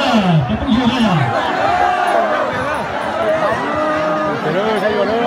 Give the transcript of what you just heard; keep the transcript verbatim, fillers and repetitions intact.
cái cũng nhiều đây à. Thay rồi, thay rồi.